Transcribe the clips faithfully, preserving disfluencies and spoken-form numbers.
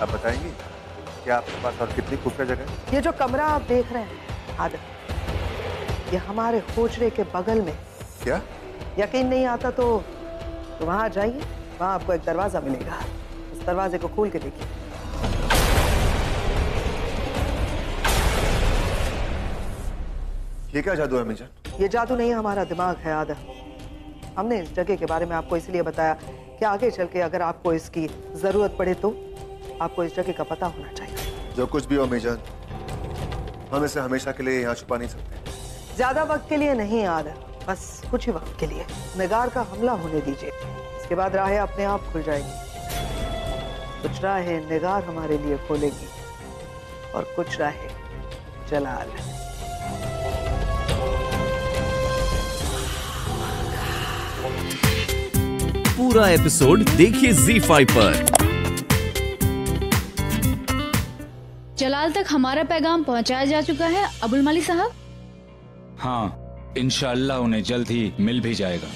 आप बताएंगी क्या आपके पास और कितनी खुफिया जगह है? ये जो कमरा आप देख रहे हैं आदर, ये हमारे होजरे के बगल में। क्या? यकीन नहीं आता तो, तो वहां जाइए, वहां आपको एक दरवाजा मिलेगा, उस दरवाजे को खोल के देखिए। ये क्या जादू है अम्मी जान? ये जादू नहीं, हमारा दिमाग है आदर। हमने इस जगह के बारे में आपको इसलिए बताया कि आगे चल के अगर आपको इसकी जरूरत पड़े तो आपको इस जगह का पता होना चाहिए। जो कुछ भी हो अम्मी जान, हम इसे हमेशा के लिए यहाँ छुपा नहीं सकते। ज्यादा वक्त के लिए नहीं आदर, बस कुछ ही वक्त के लिए। निगार का हमला होने दीजिए, इसके बाद राहें अपने आप खुल जाएगी। कुछ राहें निगार हमारे लिए खोलेगी और कुछ राहें जलाल। पूरा एपिसोड देखिए ज़ी फाइव पर। जलाल तक हमारा पैगाम पहुंचाया जा चुका है अबुल माली साहब। हाँ, इंशाअल्लाह उन्हें जल्द ही मिल भी जाएगा।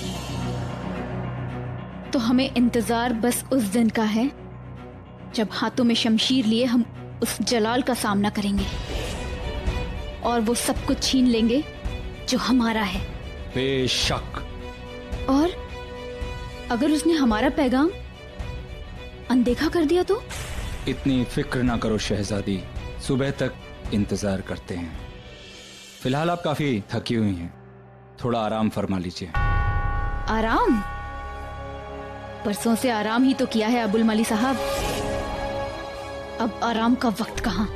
तो हमें इंतजार बस उस दिन का है जब हाथों में शमशीर लिए हम उस जलाल का सामना करेंगे और वो सब कुछ छीन लेंगे जो हमारा है। बेशक। और अगर उसने हमारा पैगाम अनदेखा कर दिया तो? इतनी फिक्र ना करो शहजादी, सुबह तक इंतजार करते हैं। फिलहाल आप काफी थकी हुई हैं, थोड़ा आराम फरमा लीजिए। आराम? परसों से आराम ही तो किया है अबुल माली साहब, अब आराम का वक्त कहाँ।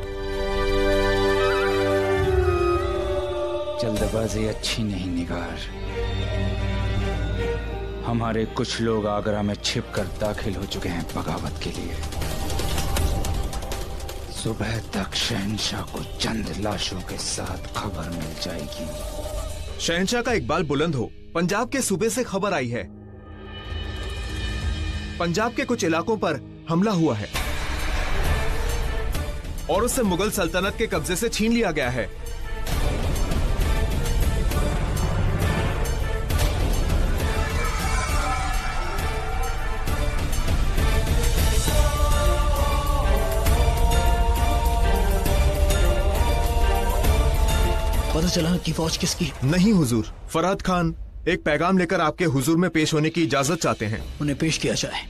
जल्दबाजी अच्छी नहीं निगार। हमारे कुछ लोग आगरा में छिपकर दाखिल हो चुके हैं बगावत के लिए। सुबह तक शहंशाह को चंद लाशों के साथ खबर मिल जाएगी। शहंशाह का इकबाल बुलंद हो, पंजाब के सूबे से खबर आई है, पंजाब के कुछ इलाकों पर हमला हुआ है और उसे मुगल सल्तनत के कब्जे से छीन लिया गया है। पता चला कि फौज किसकी? नहीं हुजूर, फरहद खान एक पैगाम लेकर आपके हुजूर में पेश होने की इजाजत चाहते हैं। उन्हें पेश किया जाए।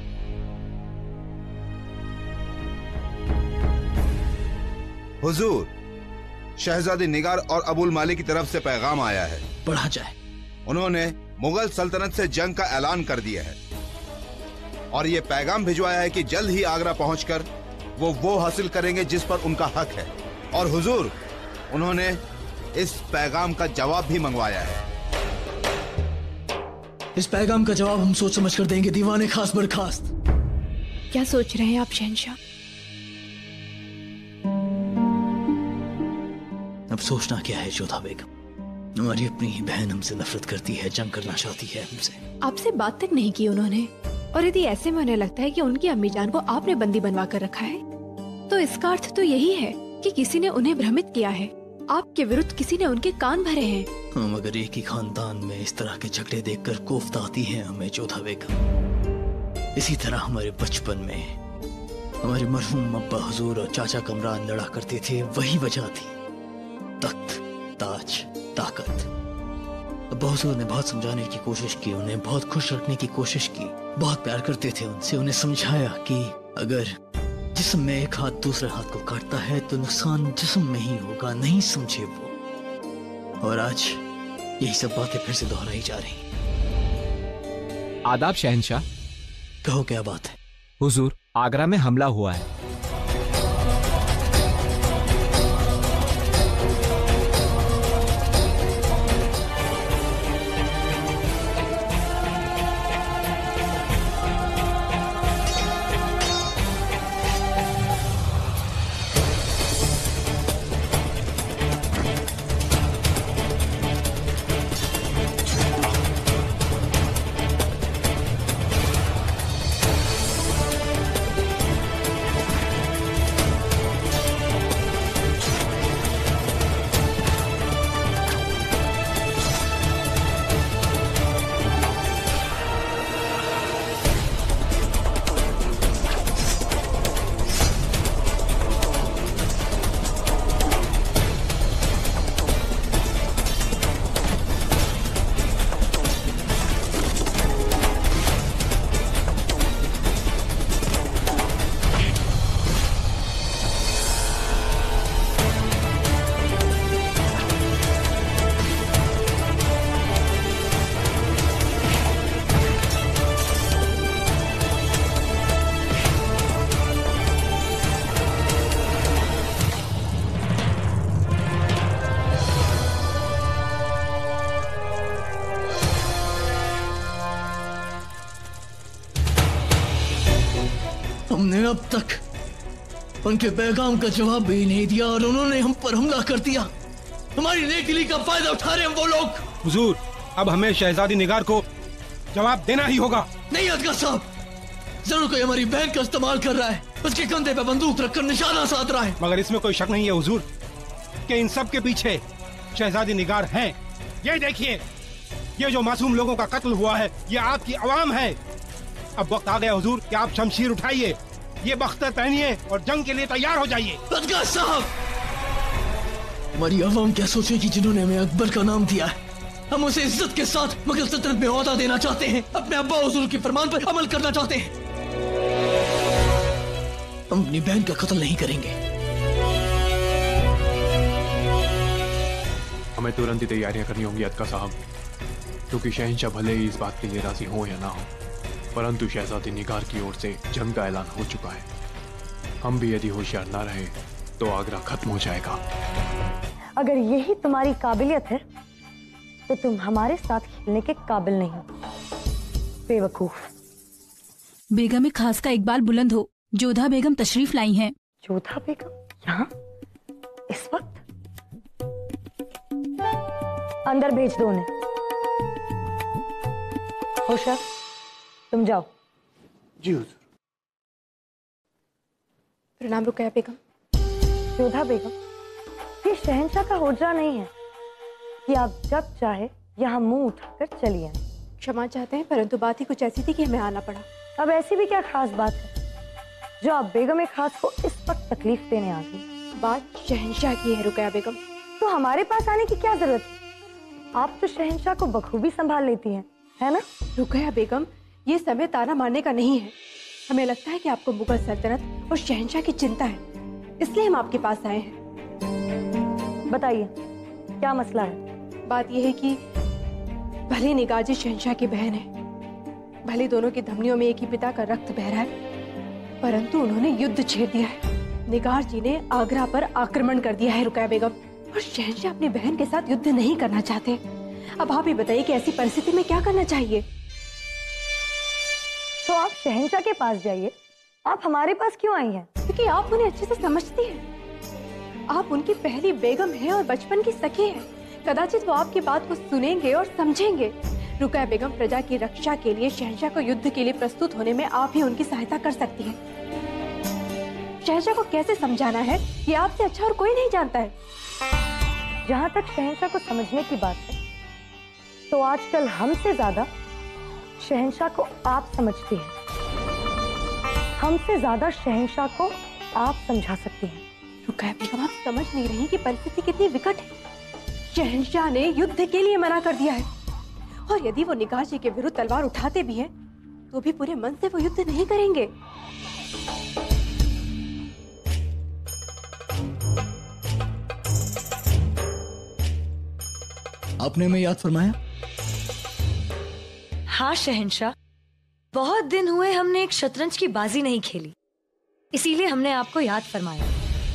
हुजूर, शहजादी निगार और अबुल माली की तरफ से पैगाम आया है। पढ़ा जाए। उन्होंने मुगल सल्तनत से जंग का ऐलान कर दिया है और ये पैगाम भिजवाया है कि जल्द ही आगरा पहुंचकर वो वो हासिल करेंगे जिस पर उनका हक है। और हुजूर, उन्होंने इस पैगाम का जवाब भी मंगवाया है। इस पैगाम का जवाब हम सोच समझ कर देंगे दीवाने खास बर्खास्त। क्या सोच रहे हैं आप शहंशाह? अब सोचना क्या है जोधा बेगम, हमारी अपनी ही बहन हमसे नफरत करती है, जंग करना चाहती है हमसे। आपसे बात तक नहीं की उन्होंने, और यदि ऐसे में उन्हें लगता है कि उनकी अम्मी जान को आपने बंदी बनवा कर रखा है, तो इसका अर्थ तो यही है कि किसी ने उन्हें भ्रमित किया है, आपके विरुद्ध किसी ने उनके कान भरे हैं। हम अगर एक ही खानदान में इस तरह के झगड़े देखकर कोफ्त आती हैं हमें जोधा बेगम। इसी तरह हमारे बचपन में हमारे मरहूम अब्बा हुजूर और चाचा कमरान लड़ा करते थे, वही वजह थी। तख्त, ताज, ताकत। अब्बा हुजूर ने बहुत समझाने की कोशिश की, उन्हें बहुत खुश रखने की कोशिश की, बहुत प्यार करते थे उनसे। उन्हें समझाया कि अगर जिस्म में एक हाथ दूसरे हाथ को काटता है तो नुकसान जिस्म में ही होगा, नहीं समझे वो। और आज यही सब बातें फिर से दोहराई जा रही। आदाब शहंशाह। कहो क्या बात है? हुजूर, आगरा में हमला हुआ है। अब तक उनके पैगाम का जवाब भी नहीं दिया और उन्होंने हम पर हमला कर दिया। हमारी नेकदिली का फायदा उठा रहे हैं वो लोग। हुजूर, अब हमें शहजादी निगार को जवाब देना ही होगा। नहीं अदगा साहब, जरूर कोई हमारी बहन का इस्तेमाल कर रहा है, उसके कंधे पे बंदूक रखकर निशाना साध रहा है। मगर इसमें कोई शक नहीं है हुजूर कि इन सब के पीछे शहजादी निगार हैं। ये देखिए, ये जो मासूम लोगों का कत्ल हुआ है ये आपकी आवाम है। अब वक्त आ गया हुजूर कि आप शमशीर उठाइए, ये बख्तर पहनिए और जंग के लिए तैयार हो जाइए। अदगा साहब, हमारी आवाम क्या सोचेगी जिन्होंने हमें अकबर का नाम दिया है? हम उसे इज्जत के साथ मुगल सल्तनत में ओहदा देना चाहते हैं, अपने अब्बा हुजूर के फरमान पर अमल करना चाहते हैं। हम अपनी बहन का कत्ल नहीं करेंगे। हमें तुरंत ही तैयारियां करनी होंगी अदका साहब, क्योंकि शहंशाह भले ही इस बात के लिए राजी हो या ना हो, परंतु शहजादी निगार की ओर से जंग का ऐलान हो चुका है। हम भी यदि होशियार ना रहे तो आगरा खत्म हो जाएगा। अगर यही तुम्हारी काबिलियत है तो तुम हमारे साथ खेलने के काबिल नहीं हो, बेवकूफ। बेगम खास का इकबाल बुलंद हो, जोधा बेगम तशरीफ लाई हैं। जोधा बेगम यहाँ इस वक्त? अंदर भेज दो उन्हें। होशियार, तुम जाओ। जी हुजूर। प्रणाम रुकैया बेगम। जोधा बेगम, ये शहंशाह का हुज्रा नहीं है कि आप जब चाहे यहाँ मुंह उठाकर चली आए। क्षमा चाहते हैं, परंतु बात ही कुछ ऐसी थी कि हमें आना पड़ा। अब ऐसी भी क्या खास बात है जो आप बेगम खास को इस वक्त तकलीफ देने आ गई? बात शहंशाह की है रुकैया बेगम। तो हमारे पास आने की क्या जरूरत है? आप तो शहंशाह को बखूबी संभाल लेती हैं, है ना? रुकैया बेगम, ये समय ताना मारने का नहीं है। हमें लगता है कि आपको मुगल सल्तनत और शहंशाह की चिंता है, इसलिए हम आपके पास आए हैं। बताइए क्या मसला है? बात यह है कि भले निगार जी शहंशाह की बहन है, भले दोनों की धमनियों में एक ही पिता का रक्त बह रहा है, परंतु उन्होंने युद्ध छेड़ दिया है। निगार जी ने आगरा पर आक्रमण कर दिया है रुकैया बेगम, और शहंशाह अपनी बहन के साथ युद्ध नहीं करना चाहते। अब आप ही बताइए कि ऐसी परिस्थिति में क्या करना चाहिए? तो आप शहंशाह के पास जाइए। आप हमारे पास क्यों आई हैं? क्योंकि आप उन्हें अच्छे से समझती हैं। आप उनकी पहली बेगम हैं और बचपन की सखी हैं। कदाचित वो आपकी बात को सुनेंगे और समझेंगे। रुकैया बेगम, प्रजा की रक्षा के लिए शहंशाह को युद्ध के लिए प्रस्तुत होने में आप ही उनकी सहायता कर सकती हैं। शहंशाह को कैसे समझाना है ये आपसे अच्छा और कोई नहीं जानता है। जहाँ तक शहंशाह को समझने की बात है तो आजकल हमसे ज्यादा शहंशाह को आप समझती हैं। हमसे ज्यादा शहंशाह को आप समझा सकती हैं। रुकैया बेगम, आप समझ नहीं रही कि परिस्थिति कितनी विकट है। शहंशाह ने युद्ध के लिए मना कर दिया है, और यदि वो निगार जी के विरुद्ध तलवार उठाते भी हैं, तो भी पूरे मन से वो युद्ध नहीं करेंगे। आपने हमें याद फरमाया? हाँ शहंशाह, बहुत दिन हुए हमने एक शतरंज की बाजी नहीं खेली, इसीलिए हमने आपको याद फरमाया।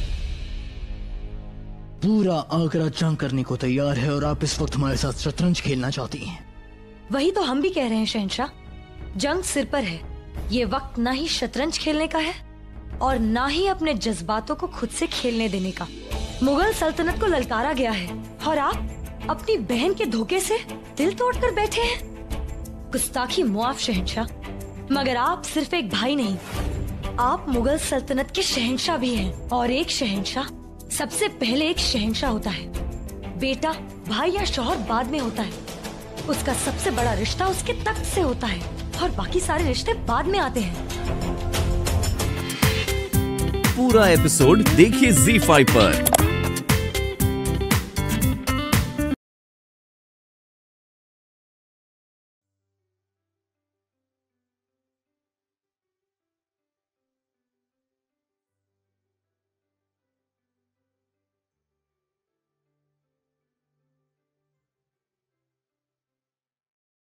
पूरा आगरा जंग करने को तैयार है और आप इस वक्त हमारे साथ शतरंज खेलना चाहती हैं। वही तो हम भी कह रहे हैं शहंशाह, जंग सिर पर है। ये वक्त ना ही शतरंज खेलने का है और ना ही अपने जज्बातों को खुद से खेलने देने का। मुगल सल्तनत को ललकारा गया है और आप अपनी बहन के धोखे से दिल तोड़कर बैठे हैं। गुस्ताखी मुआफ शहंशाह, मगर आप सिर्फ एक भाई नहीं, आप मुगल सल्तनत के शहंशाह भी हैं। और एक शहंशाह सबसे पहले एक शहंशाह होता है। बेटा, भाई या शौहर बाद में होता है। उसका सबसे बड़ा रिश्ता उसके तख्त से होता है और बाकी सारे रिश्ते बाद में आते हैं। पूरा एपिसोड देखिए ज़ी फाइव पर।